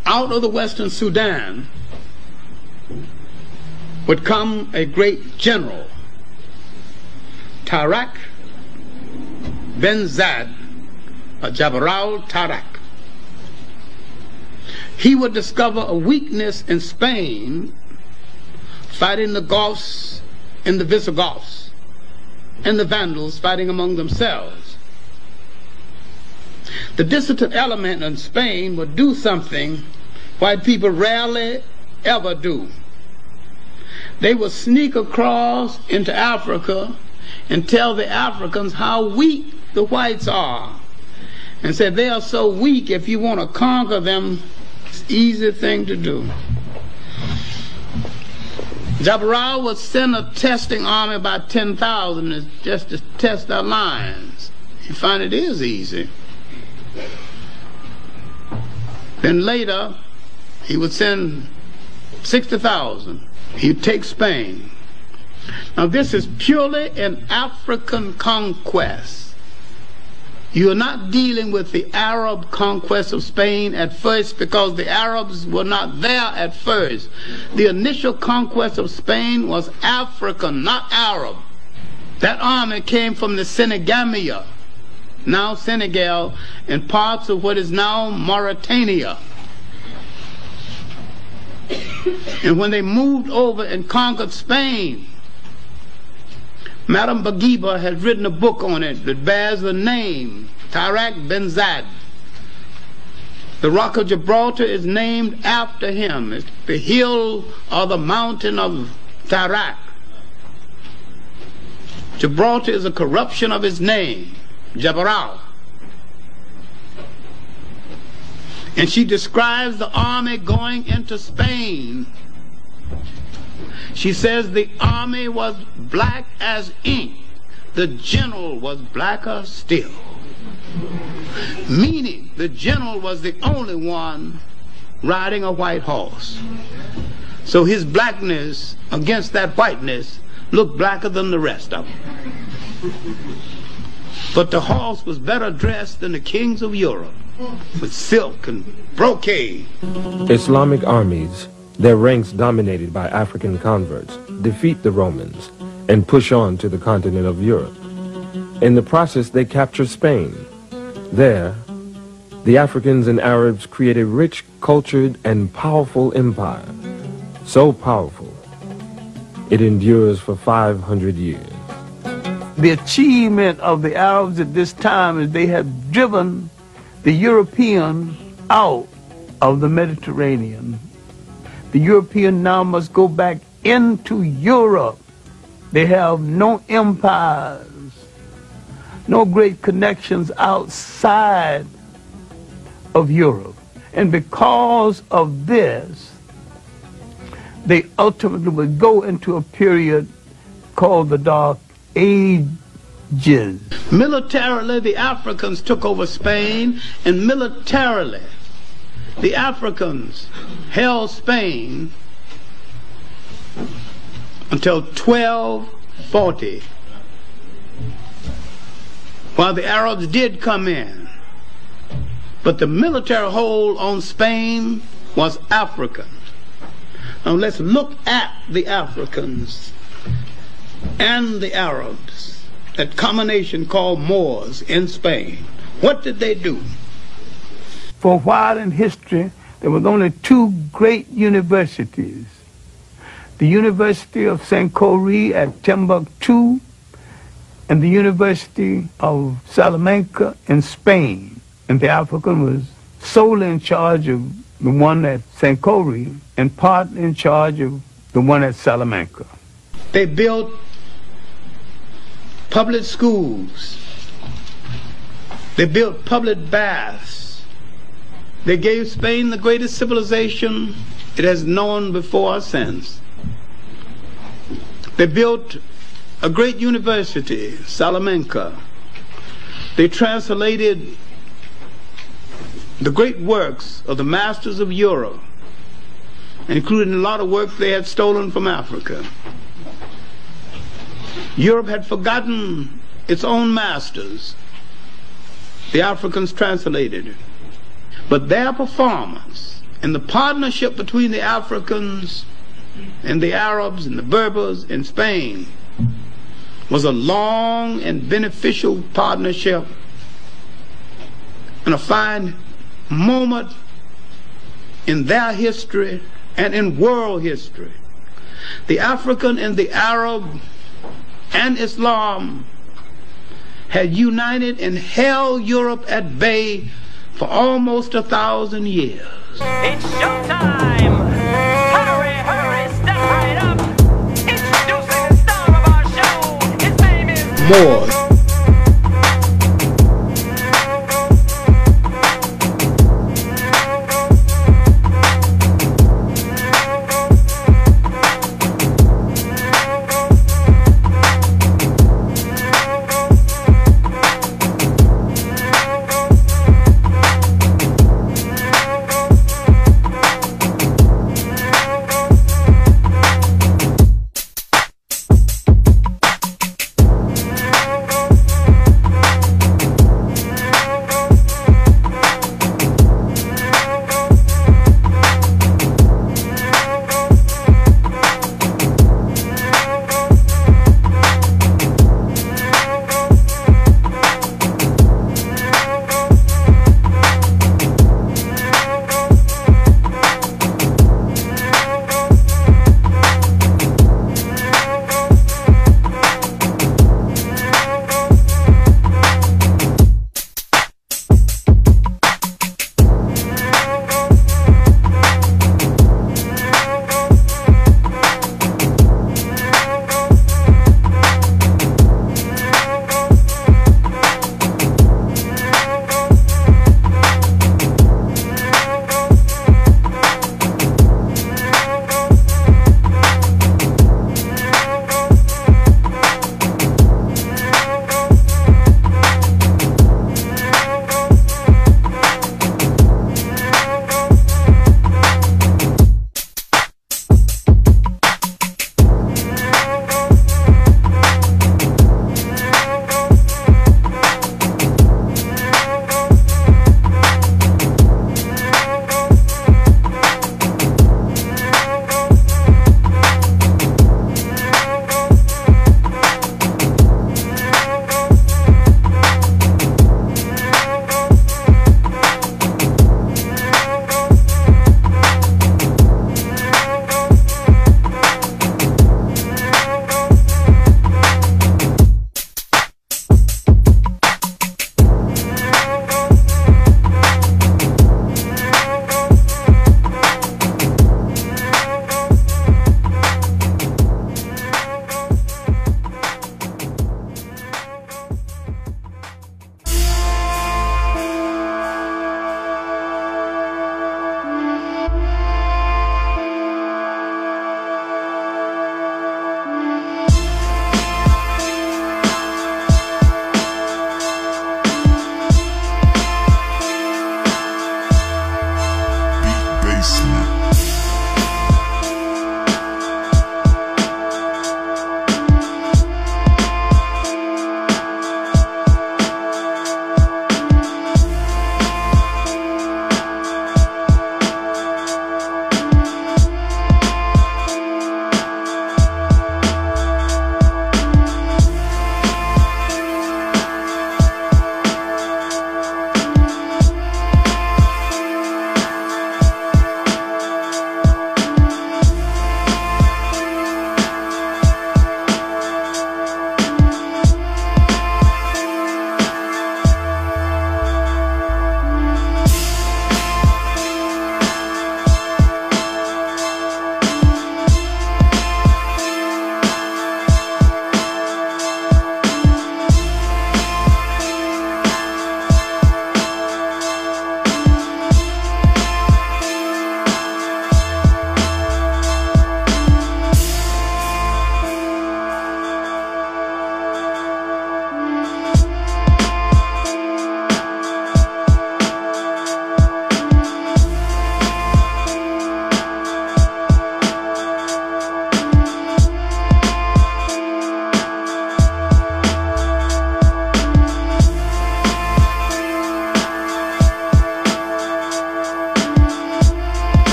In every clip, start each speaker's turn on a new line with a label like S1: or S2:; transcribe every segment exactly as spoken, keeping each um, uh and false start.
S1: out of the Western Sudan would come a great general, Tarak Ben Zad, or Jabral Tarak. He would discover a weakness in Spain fighting the Goths and the Visigoths, and the Vandals fighting among themselves. The dissident element in Spain would do something white people rarely ever do. They would sneak across into Africa and tell the Africans how weak the whites are, and said they are so weak, if you want to conquer them, it's an easy thing to do. Jabral would send a testing army, about ten thousand, just to test our lines. You find it is easy. Then later, he would send sixty thousand. He'd take Spain. Now this is purely an African conquest. You are not dealing with the Arab conquest of Spain at first, because the Arabs were not there at first. The initial conquest of Spain was African, not Arab. That army came from the Senegamia, now Senegal, and parts of what is now Mauritania. And when they moved over and conquered Spain, Madame Bourguiba had written a book on it that bears the name Tarak Ben Zad. The Rock of Gibraltar is named after him. It's the hill or the mountain of Tarak. Gibraltar is a corruption of his name, Jabral. And she describes the army going into Spain. She says the army was black as ink. The general was blacker still. Meaning the general was the only one riding a white horse. So his blackness against that whiteness looked blacker than the rest of them. But the horse was better dressed than the kings of Europe, with silk and brocade.
S2: Islamic armies, their ranks dominated by African converts, defeat the Romans and push on to the continent of Europe. In the process, they capture Spain. There, the Africans and Arabs create a rich, cultured, and powerful empire. So powerful, it endures for five hundred years.
S3: The achievement of the Arabs at this time is they have driven the Europeans out of the Mediterranean. The European now must go back into Europe. They have no empires, no great connections outside of Europe. And because of this, they ultimately would go into a period called the Dark Ages.
S1: Militarily, the Africans took over Spain, and militarily, the Africans held Spain until twelve forty, while the Arabs did come in. But the military hold on Spain was African. Now let's look at the Africans and the Arabs, that combination called Moors in Spain. What did they do?
S3: For a while in history, there was only two great universities. The University of Saint-Coré at Timbuktu and the University of Salamanca in Spain. And the African was solely in charge of the one at Saint-Coré and part in charge of the one at Salamanca.
S1: They built public schools. They built public baths. They gave Spain the greatest civilization it has known before or since. They built a great university, Salamanca. They translated the great works of the masters of Europe, including a lot of works they had stolen from Africa. Europe had forgotten its own masters. The Africans translated it. But their performance And the partnership between the Africans and the Arabs and the Berbers in Spain was a long and beneficial partnership and a fine moment in their history and in world history. The African and the Arab and Islam had united and held Europe at bay for almost a thousand years.
S4: It's showtime! Hurry, hurry, step right up! Introducing the star of our show! His name is
S1: Moors.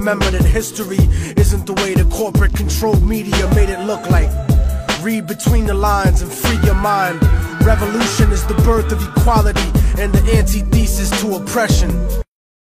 S5: remember that history isn't the way the corporate controlled media made it look like. Read between the lines and free your mind. Revolution is the birth of equality and the antithesis to oppression.